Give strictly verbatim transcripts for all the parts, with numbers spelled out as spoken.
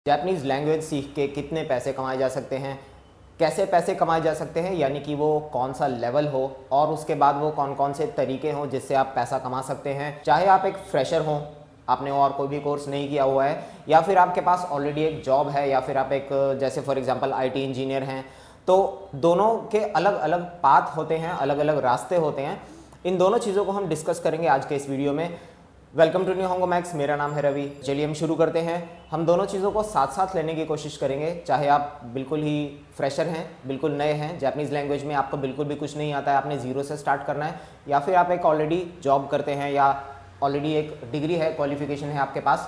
Japanese language सीख के कितने पैसे कमाए जा सकते हैं, कैसे पैसे कमाए जा सकते हैं, यानी कि वो कौन सा लेवल हो और उसके बाद वो कौन कौन से तरीके हों जिससे आप पैसा कमा सकते हैं। चाहे आप एक फ्रेशर हों, आपने और कोई भी कोर्स नहीं किया हुआ है, या फिर आपके पास ऑलरेडी एक जॉब है, या फिर आप एक जैसे फॉर एग्जांपल आईटी इंजीनियर हैं, तो दोनों के अलग अलग पाथ होते हैं, अलग अलग रास्ते होते हैं। इन दोनों चीज़ों को हम डिस्कस करेंगे आज के इस वीडियो में। वेलकम टू निहोंगो मैक्स, मेरा नाम है रवि। चलिए हम शुरू करते हैं। हम दोनों चीज़ों को साथ साथ लेने की कोशिश करेंगे, चाहे आप बिल्कुल ही फ्रेशर हैं, बिल्कुल नए हैं, जापानीज़ लैंग्वेज में आपको बिल्कुल भी कुछ नहीं आता है, आपने ज़ीरो से स्टार्ट करना है, या फिर आप एक ऑलरेडी जॉब करते हैं या ऑलरेडी एक डिग्री है, क्वालिफिकेशन है आपके पास।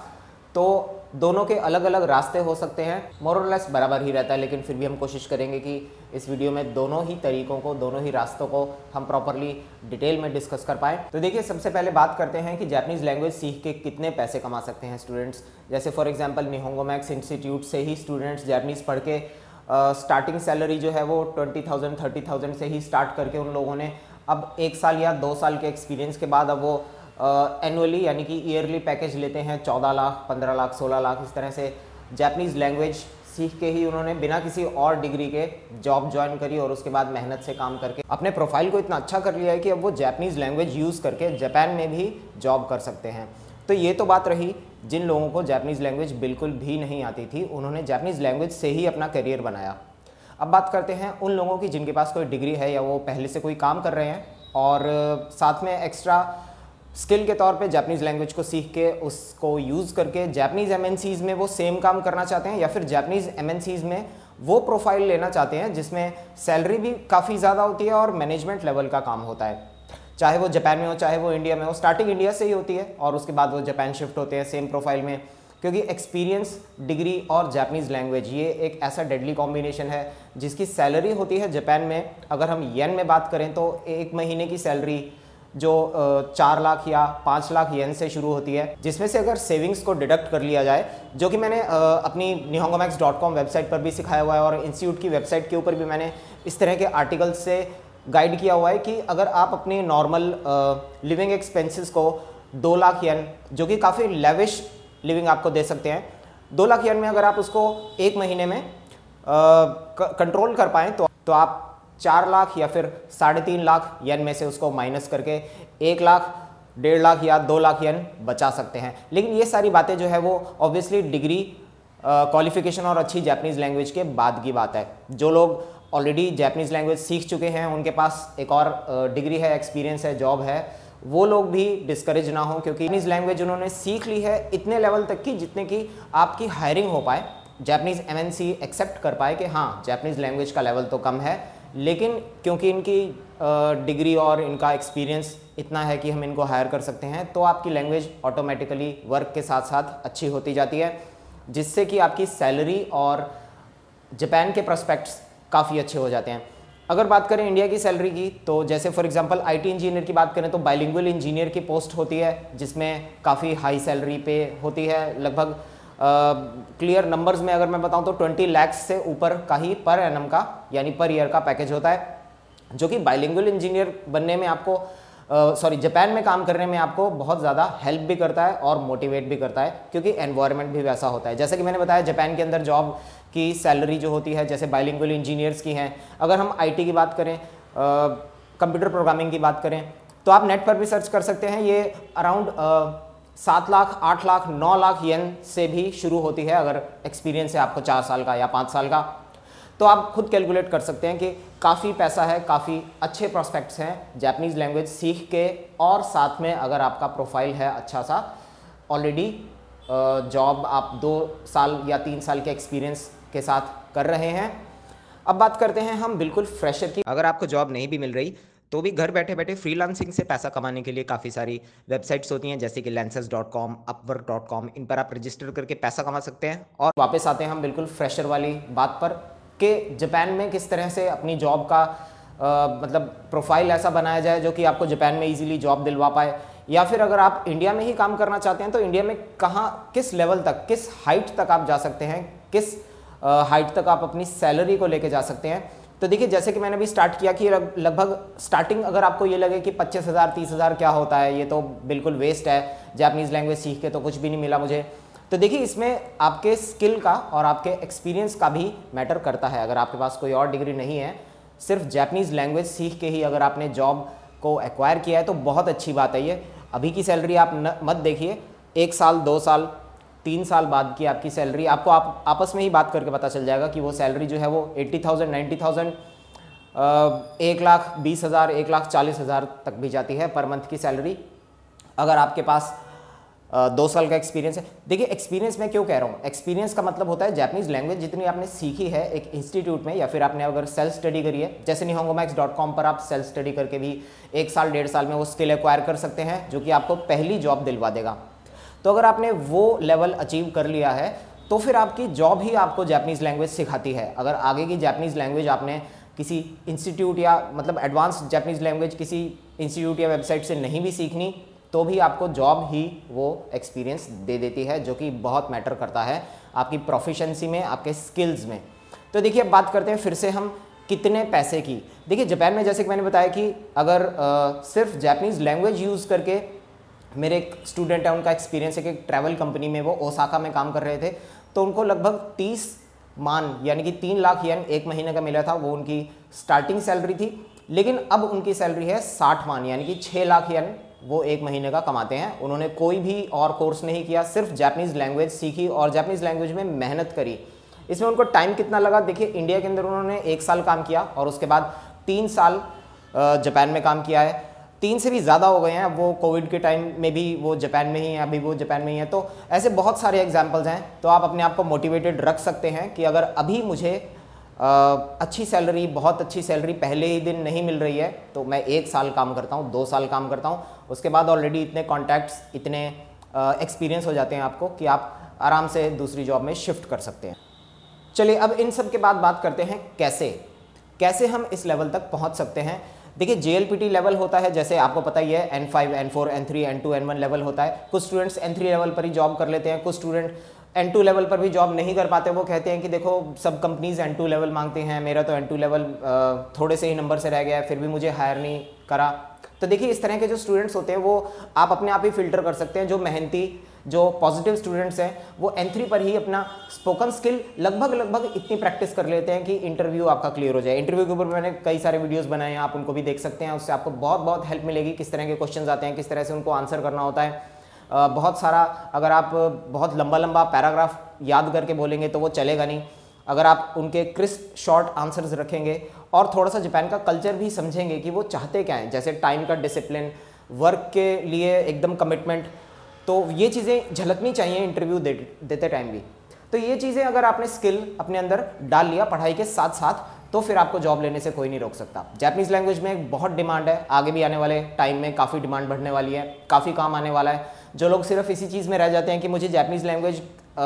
तो दोनों के अलग अलग रास्ते हो सकते हैं, मोर और लेस बराबर ही रहता है, लेकिन फिर भी हम कोशिश करेंगे कि इस वीडियो में दोनों ही तरीकों को, दोनों ही रास्तों को हम प्रॉपरली डिटेल में डिस्कस कर पाएँ। तो देखिए, सबसे पहले बात करते हैं कि जापानीज़ लैंग्वेज सीख के कितने पैसे कमा सकते हैं स्टूडेंट्स। जैसे for example Nihongo Max institute से ही स्टूडेंट्स जापानीज़ पढ़ के स्टार्टिंग सैलरी जो है वो ट्वेंटी थाउजेंड थर्टी थाउजेंड से ही स्टार्ट करके उन लोगों ने अब एक साल या दो साल के एक्सपीरियंस के बाद अब वो एनुअली uh, यानी कि ईयरली पैकेज लेते हैं चौदह लाख, पंद्रह लाख, सोलह लाख, इस तरह से जापानीज़ लैंग्वेज सीख के ही उन्होंने बिना किसी और डिग्री के जॉब ज्वाइन करी और उसके बाद मेहनत से काम करके अपने प्रोफाइल को इतना अच्छा कर लिया है कि अब वो जापानीज़ लैंग्वेज यूज़ करके जापान में भी जॉब कर सकते हैं। तो ये तो बात रही जिन लोगों को जापानीज़ लैंग्वेज बिल्कुल भी नहीं आती थी, उन्होंने जापानीज़ लैंग्वेज से ही अपना करियर बनाया। अब बात करते हैं उन लोगों की जिनके पास कोई डिग्री है या वो पहले से कोई काम कर रहे हैं और साथ में एक्स्ट्रा स्किल के तौर पे जापानीज़ लैंग्वेज को सीख के उसको यूज़ करके जापानीज़ एमएनसीज़ में वो सेम काम करना चाहते हैं, या फिर जापानीज़ एमएनसीज़ में वो प्रोफाइल लेना चाहते हैं जिसमें सैलरी भी काफ़ी ज़्यादा होती है और मैनेजमेंट लेवल का काम होता है। चाहे वो जापान में हो, चाहे वो इंडिया में हो, स्टार्टिंग इंडिया से ही होती है और उसके बाद वो जापान शिफ्ट होते हैं सेम प्रोफाइल में, क्योंकि एक्सपीरियंस, डिग्री और जापानीज़ लैंग्वेज ये एक ऐसा डेडली कॉम्बिनेशन है जिसकी सैलरी होती है जापान में। अगर हम येन में बात करें तो एक महीने की सैलरी जो चार लाख या पाँच लाख येन से शुरू होती है, जिसमें से अगर सेविंग्स को डिडक्ट कर लिया जाए, जो कि मैंने अपनी Nihongo Max dot com website पर भी सिखाया हुआ है और इंस्टीट्यूट की वेबसाइट के ऊपर भी मैंने इस तरह के आर्टिकल्स से गाइड किया हुआ है कि अगर आप अपने नॉर्मल लिविंग एक्सपेंसेस को दो लाख येन, जो कि काफ़ी लेविश लिविंग आपको दे सकते हैं, दो लाख येन में अगर आप उसको एक महीने में कंट्रोल कर पाएँ तो, तो आप चार लाख या फिर साढ़े तीन लाख येन में से उसको माइनस करके एक लाख, डेढ़ लाख या दो लाख येन बचा सकते हैं। लेकिन ये सारी बातें जो है वो ऑब्वियसली डिग्री, क्वालिफिकेशन और अच्छी जापानीज़ लैंग्वेज के बाद की बात है। जो लोग ऑलरेडी जापानीज़ लैंग्वेज सीख चुके हैं, उनके पास एक और डिग्री है, एक्सपीरियंस है, जॉब है, वो लोग भी डिस्करेज ना हो, क्योंकि जापानीज़ लैंग्वेज उन्होंने सीख ली है इतने लेवल तक की जितने की आपकी हायरिंग हो पाए, जापानीज़ एमएनसी एक्सेप्ट कर पाए कि हाँ जापानीज़ लैंग्वेज का लेवल तो कम है, लेकिन क्योंकि इनकी डिग्री और इनका एक्सपीरियंस इतना है कि हम इनको हायर कर सकते हैं, तो आपकी लैंग्वेज ऑटोमेटिकली वर्क के साथ साथ अच्छी होती जाती है, जिससे कि आपकी सैलरी और जापान के प्रोस्पेक्ट्स काफ़ी अच्छे हो जाते हैं। अगर बात करें इंडिया की सैलरी की, तो जैसे फॉर एग्जांपल आईटी इंजीनियर की बात करें तो बाइलिंगुअल इंजीनियर की पोस्ट होती है जिसमें काफ़ी हाई सैलरी पे होती है। लगभग क्लियर uh, नंबर्स में अगर मैं बताऊं तो ट्वेंटी लैक्स से ऊपर का ही पर एनम का यानी पर ईयर का पैकेज होता है, जो कि बाइलिंगुअल इंजीनियर बनने में आपको सॉरी uh, जापान में काम करने में आपको बहुत ज़्यादा हेल्प भी करता है और मोटिवेट भी करता है, क्योंकि एनवायरनमेंट भी वैसा होता है। जैसा कि मैंने बताया, जापान के अंदर जॉब की सैलरी जो होती है जैसे बाइलिंगुअल इंजीनियर्स की हैं, अगर हम आईटी की बात करें, कंप्यूटर प्रोग्रामिंग की बात करें, तो आप नेट पर भी सर्च कर सकते हैं, ये अराउंड सात लाख, आठ लाख, नौ लाख येन से भी शुरू होती है। अगर एक्सपीरियंस है आपको चार साल का या पाँच साल का, तो आप खुद कैलकुलेट कर सकते हैं कि काफ़ी पैसा है, काफ़ी अच्छे प्रोस्पेक्ट्स हैं जापानीज़ लैंग्वेज सीख के, और साथ में अगर आपका प्रोफाइल है अच्छा सा, ऑलरेडी जॉब आप दो साल या तीन साल के एक्सपीरियंस के साथ कर रहे हैं। अब बात करते हैं हम बिल्कुल फ्रेशर की। अगर आपको जॉब नहीं भी मिल रही तो भी घर बैठे बैठे फ्रीलांसिंग से पैसा कमाने के लिए काफ़ी सारी वेबसाइट्स होती हैं, जैसे कि Lancers dot com, Upwork dot com, इन पर आप रजिस्टर करके पैसा कमा सकते हैं। और वापस आते हैं हम बिल्कुल फ्रेशर वाली बात पर कि जापान में किस तरह से अपनी जॉब का आ, मतलब प्रोफाइल ऐसा बनाया जाए जो कि आपको जापान में ईजिली जॉब दिलवा पाए, या फिर अगर आप इंडिया में ही काम करना चाहते हैं तो इंडिया में कहाँ, किस लेवल तक, किस हाइट तक आप जा सकते हैं, किस हाइट तक आप अपनी सैलरी को लेके जा सकते हैं। तो देखिए, जैसे कि मैंने अभी स्टार्ट किया कि लगभग स्टार्टिंग अगर आपको ये लगे कि पच्चीस हज़ार तीस हज़ार क्या होता है, ये तो बिल्कुल वेस्ट है, जापानीज़ लैंग्वेज सीख के तो कुछ भी नहीं मिला मुझे, तो देखिए इसमें आपके स्किल का और आपके एक्सपीरियंस का भी मैटर करता है। अगर आपके पास कोई और डिग्री नहीं है, सिर्फ जापानीज़ लैंग्वेज सीख के ही अगर आपने जॉब को एक्वायर किया है तो बहुत अच्छी बात है। ये अभी की सैलरी आप न, मत देखिए, एक साल, दो साल, तीन साल बाद की आपकी सैलरी आपको आप आपस में ही बात करके पता चल जाएगा कि वो सैलरी जो है वो एट्टी थाउजेंड, नाइन्टी थाउजेंड, एक लाख बीस हज़ार, एक लाख चालीस हज़ार तक भी जाती है पर मंथ की सैलरी, अगर आपके पास आ, दो साल का एक्सपीरियंस है। देखिए एक्सपीरियंस मैं क्यों कह रहा हूँ, एक्सपीरियंस का मतलब होता है जापानीज़ लैंग्वेज जितनी आपने सीखी है एक इंस्टीट्यूट में, या फिर आपने अगर सेल्फ स्टडी करी है, जैसे निहोंगोमैक्स डॉट कॉम पर आप सेल्फ स्टडी करके भी एक साल डेढ़ साल में वो स्किल एक्वायर कर सकते हैं जो कि आपको पहली जॉब दिलवा देगा। तो अगर आपने वो लेवल अचीव कर लिया है तो फिर आपकी जॉब ही आपको जापानीज़ लैंग्वेज सिखाती है। अगर आगे की जापानीज़ लैंग्वेज आपने किसी इंस्टीट्यूट या मतलब एडवांस जापानीज़ लैंग्वेज किसी इंस्टीट्यूट या वेबसाइट से नहीं भी सीखनी तो भी आपको जॉब ही वो एक्सपीरियंस दे देती है, जो कि बहुत मैटर करता है आपकी प्रोफिशिएंसी में, आपके स्किल्स में। तो देखिए अब बात करते हैं फिर से हम कितने पैसे की। देखिए जापान में जैसे कि मैंने बताया कि अगर आ, सिर्फ जापानीज़ लैंग्वेज यूज़ करके, मेरे एक स्टूडेंट है उनका एक्सपीरियंस है कि एक ट्रैवल कंपनी में वो ओसाका में काम कर रहे थे, तो उनको लगभग तीस मान यानी कि तीन लाख येन एक महीने का मिला था, वो उनकी स्टार्टिंग सैलरी थी। लेकिन अब उनकी सैलरी है साठ मान यानी कि छः लाख येन वो एक महीने का कमाते हैं। उन्होंने कोई भी और कोर्स नहीं किया, सिर्फ जापानीज़ लैंग्वेज सीखी और जापानीज़ लैंग्वेज में मेहनत करी। इसमें उनको टाइम कितना लगा, देखिए इंडिया के अंदर उन्होंने एक साल काम किया और उसके बाद तीन साल जापान में काम किया है, तीन से भी ज़्यादा हो गए हैं। अब वो कोविड के टाइम में भी वो जापान में ही हैं, अभी वो जापान में ही हैं। तो ऐसे बहुत सारे एग्जाम्पल्स हैं। तो आप अपने आप को मोटिवेटेड रख सकते हैं कि अगर अभी मुझे आ, अच्छी सैलरी, बहुत अच्छी सैलरी पहले ही दिन नहीं मिल रही है तो मैं एक साल काम करता हूँ, दो साल काम करता हूँ, उसके बाद ऑलरेडी इतने कॉन्टैक्ट्स, इतने एक्सपीरियंस हो जाते हैं आपको कि आप आराम से दूसरी जॉब में शिफ्ट कर सकते हैं। चलिए अब इन सब के बाद बात करते हैं कैसे कैसे हम इस लेवल तक पहुँच सकते हैं। देखिए J L P T level होता है, जैसे आपको पता ही है, N five, N four, N three, N two, N one level होता है। कुछ स्टूडेंट्स एन थ्री लेवल पर ही जॉब कर लेते हैं, कुछ स्टूडेंट एन टू लेवल पर भी जॉब नहीं कर पाते। वो कहते हैं कि देखो सब कंपनीज एन टू लेवल मांगते हैं, मेरा तो एन टू लेवल थोड़े से ही नंबर से रह गया है, फिर भी मुझे हायर नहीं करा। तो देखिए इस तरह के जो स्टूडेंट्स होते हैं वो आप अपने आप ही फिल्टर कर सकते हैं। जो मेहनती, जो पॉजिटिव स्टूडेंट्स हैं वो एन थ्री पर ही अपना स्पोकन स्किल लगभग लगभग इतनी प्रैक्टिस कर लेते हैं कि इंटरव्यू आपका क्लियर हो जाए। इंटरव्यू के ऊपर मैंने कई सारे वीडियोस बनाए हैं, आप उनको भी देख सकते हैं। उससे आपको बहुत बहुत हेल्प मिलेगी, किस तरह के क्वेश्चंस आते हैं, किस तरह से उनको आंसर करना होता है। Uh, बहुत सारा, अगर आप बहुत लंबा लंबा पैराग्राफ याद करके बोलेंगे तो वो चलेगा नहीं। अगर आप उनके क्रिस्प शॉर्ट आंसर्स रखेंगे और थोड़ा सा जापान का कल्चर भी समझेंगे कि वो चाहते क्या हैं, जैसे टाइम का डिसिप्लिन, वर्क के लिए एकदम कमिटमेंट, तो ये चीज़ें झलकनी चाहिए इंटरव्यू दे, देते टाइम भी। तो ये चीज़ें अगर आपने स्किल अपने अंदर डाल लिया पढ़ाई के साथ साथ, तो फिर आपको जॉब लेने से कोई नहीं रोक सकता। जापानीज़ लैंग्वेज में बहुत डिमांड है, आगे भी आने वाले टाइम में काफ़ी डिमांड बढ़ने वाली है, काफ़ी काम आने वाला है। जो लोग सिर्फ इसी चीज़ में रह जाते हैं कि मुझे जापानीज़ लैंग्वेज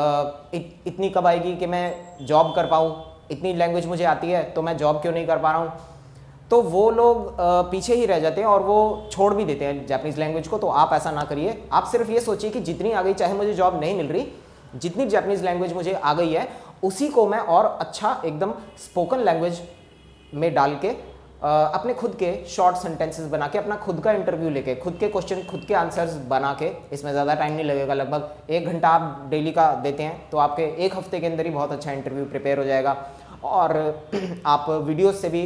इत, इतनी कब आएगी कि मैं जॉब कर पाऊँ, इतनी लैंग्वेज मुझे आती है तो मैं जॉब क्यों नहीं कर पा रहा हूँ, तो वो लोग पीछे ही रह जाते हैं और वो छोड़ भी देते हैं जापानीज़ लैंग्वेज को। तो आप ऐसा ना करिए, आप सिर्फ ये सोचिए कि जितनी आ गई, चाहे मुझे जॉब नहीं मिल रही, जितनी जापानीज़ लैंग्वेज मुझे आ गई है उसी को मैं और अच्छा एकदम स्पोकन लैंग्वेज में डाल के अपने खुद के शॉर्ट सेंटेंसेस बना के, अपना खुद का इंटरव्यू लेके, खुद के क्वेश्चन, खुद के आंसर्स बना के, इसमें ज़्यादा टाइम नहीं लगेगा, लगभग एक घंटा आप डेली का देते हैं तो आपके एक हफ्ते के अंदर ही बहुत अच्छा इंटरव्यू प्रिपेयर हो जाएगा। और आप वीडियोस से भी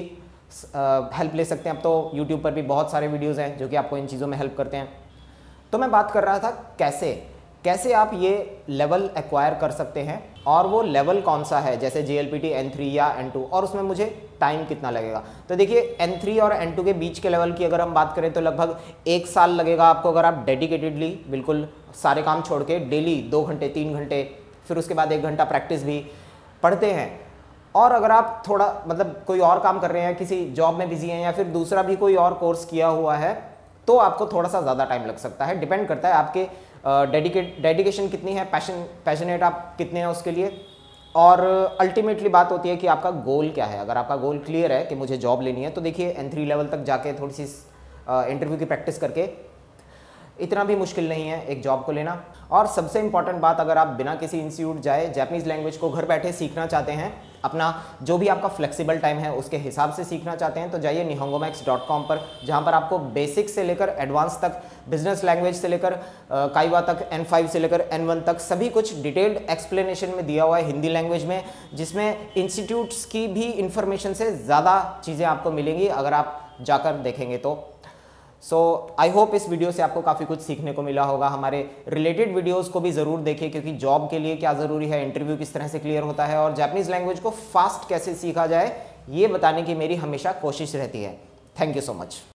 हेल्प ले सकते हैं। अब तो यूट्यूब पर भी बहुत सारे वीडियोज़ हैं जो कि आपको इन चीज़ों में हेल्प करते हैं। तो मैं बात कर रहा था कैसे कैसे आप ये लेवल एक्वायर कर सकते हैं और वो लेवल कौन सा है, जैसे J L P T N three या एन टू, और उसमें मुझे टाइम कितना लगेगा। तो देखिए एन थ्री और एन टू के बीच के लेवल की अगर हम बात करें तो लगभग एक साल लगेगा आपको, अगर आप डेडिकेटेडली बिल्कुल सारे काम छोड़ के डेली दो घंटे तीन घंटे, फिर उसके बाद एक घंटा प्रैक्टिस भी पढ़ते हैं। और अगर आप थोड़ा मतलब कोई और काम कर रहे हैं, किसी जॉब में बिजी हैं या फिर दूसरा भी कोई और कोर्स किया हुआ है, तो आपको थोड़ा सा ज़्यादा टाइम लग सकता है। डिपेंड करता है आपके डेडिकेट डेडिकेशन कितनी है, पैशन पैशनेट आप कितने हैं उसके लिए। और अल्टीमेटली बात होती है कि आपका गोल क्या है। अगर आपका गोल क्लियर है कि मुझे जॉब लेनी है, तो देखिए एन थ्री लेवल तक जाके थोड़ी सी इंटरव्यू की प्रैक्टिस करके इतना भी मुश्किल नहीं है एक जॉब को लेना। और सबसे इंपॉर्टेंट बात, अगर आप बिना किसी इंस्टीट्यूट जाए जापानीज़ लैंग्वेज को घर बैठे सीखना चाहते हैं, अपना जो भी आपका फ्लेक्सिबल टाइम है उसके हिसाब से सीखना चाहते हैं, तो जाइए निहोंगोमैक्स डॉट कॉम पर, जहां पर आपको बेसिक से लेकर एडवांस तक, बिजनेस लैंग्वेज से लेकर काइवा तक, एन फाइव से लेकर एन वन तक सभी कुछ डिटेल्ड एक्सप्लेनेशन में दिया हुआ है हिंदी लैंग्वेज में, जिसमें इंस्टीट्यूट्स की भी इंफॉर्मेशन से ज़्यादा चीज़ें आपको मिलेंगी अगर आप जाकर देखेंगे तो। सो आई होप इस वीडियो से आपको काफ़ी कुछ सीखने को मिला होगा। हमारे रिलेटेड वीडियोस को भी ज़रूर देखिए, क्योंकि जॉब के लिए क्या ज़रूरी है, इंटरव्यू किस तरह से क्लियर होता है और जापानीज़ लैंग्वेज को फास्ट कैसे सीखा जाए, ये बताने की मेरी हमेशा कोशिश रहती है। Thank you so much.